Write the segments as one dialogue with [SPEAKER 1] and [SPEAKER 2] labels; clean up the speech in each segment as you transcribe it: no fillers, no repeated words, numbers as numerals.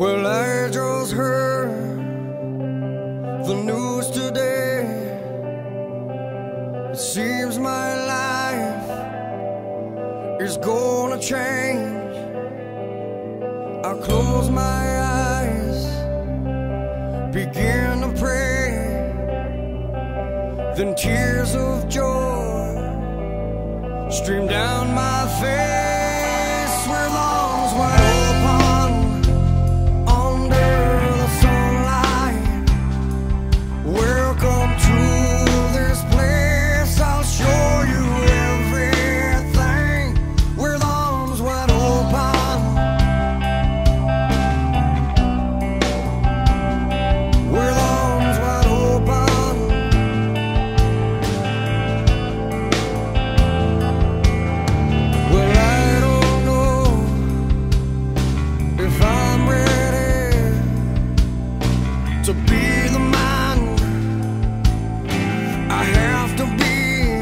[SPEAKER 1] Well, I just heard the news today. It seems my life is gonna change. I close my eyes, begin to pray, then tears of joy stream down my face. Where lawns wide open under the sunlight. Welcome to this place, I'll show you everything. Where lawns wide open, where lawns wide open. Well, I don't know if I'm ready to be the man I have to be.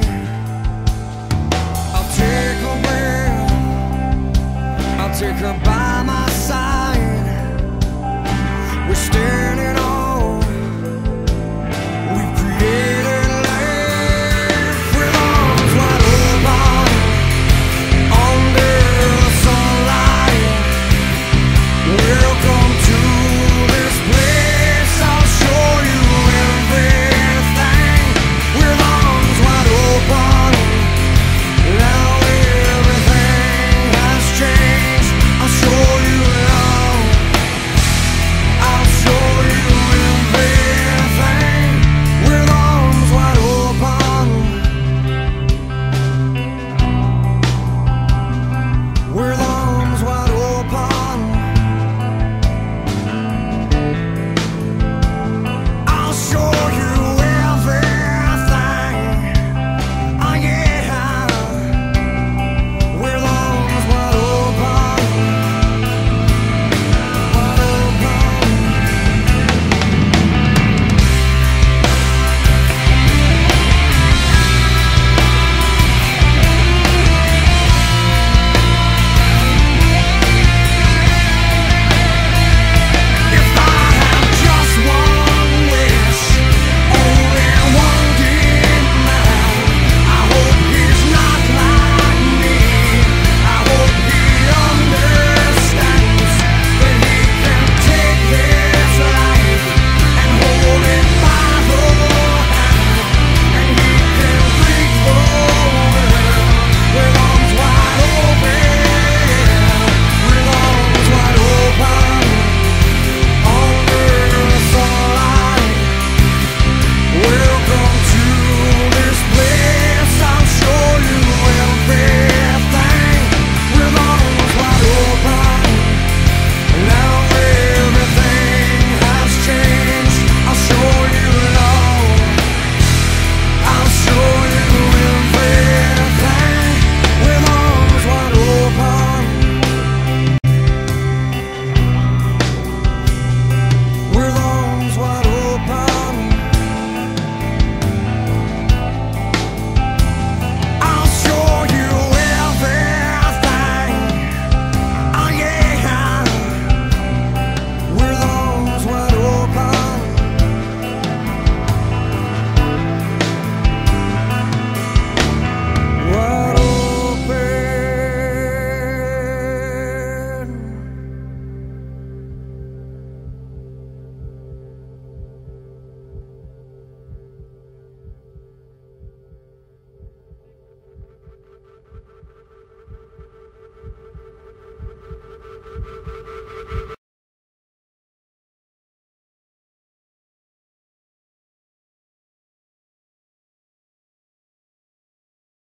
[SPEAKER 1] I'll take a breath, I'll take her by my side. We stare